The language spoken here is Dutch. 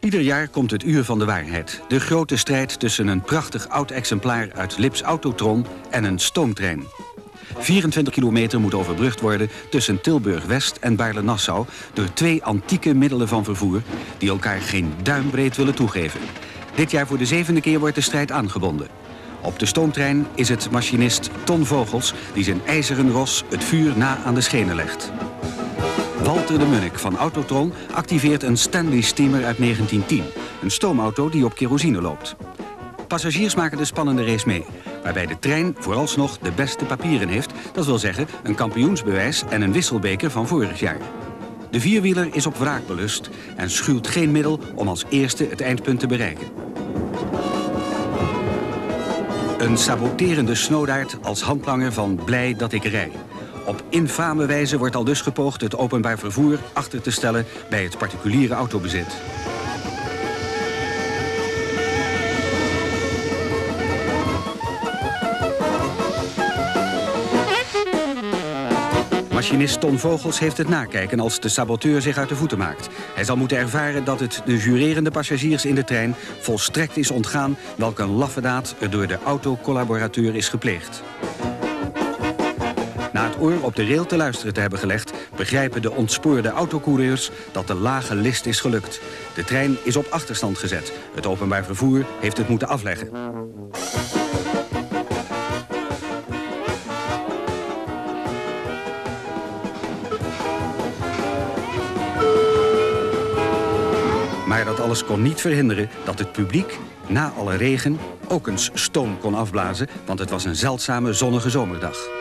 Ieder jaar komt het uur van de waarheid. De grote strijd tussen een prachtig oud exemplaar uit Lips Autotron en een stoomtrein. 24 kilometer moet overbrugd worden tussen Tilburg-West en Baarle-Nassau door twee antieke middelen van vervoer die elkaar geen duimbreed willen toegeven. Dit jaar voor de 7e keer wordt de strijd aangebonden. Op de stoomtrein is het machinist Ton Vogels die zijn ijzeren ros het vuur na aan de schenen legt. Walter de Munnik van Autotron activeert een Stanley Steamer uit 1910. Een stoomauto die op kerosine loopt. Passagiers maken de spannende race mee, waarbij de trein vooralsnog de beste papieren heeft. Dat wil zeggen een kampioensbewijs en een wisselbeker van vorig jaar. De vierwieler is op wraakbelust en schuwt geen middel om als eerste het eindpunt te bereiken. Een saboterende snoodaard als handlanger van Blij dat ik rij. Op infame wijze wordt al dus gepoogd het openbaar vervoer achter te stellen bij het particuliere autobezit. Machinist Ton Vogels heeft het nakijken als de saboteur zich uit de voeten maakt. Hij zal moeten ervaren dat het de jurerende passagiers in de trein volstrekt is ontgaan welke laffe daad er door de autocollaborateur is gepleegd. Na het oor op de rail te luisteren te hebben gelegd, begrijpen de ontspoorde autocoureurs dat de lage list is gelukt. De trein is op achterstand gezet. Het openbaar vervoer heeft het moeten afleggen. Maar dat alles kon niet verhinderen dat het publiek, na alle regen, ook eens stoom kon afblazen, want het was een zeldzame zonnige zomerdag.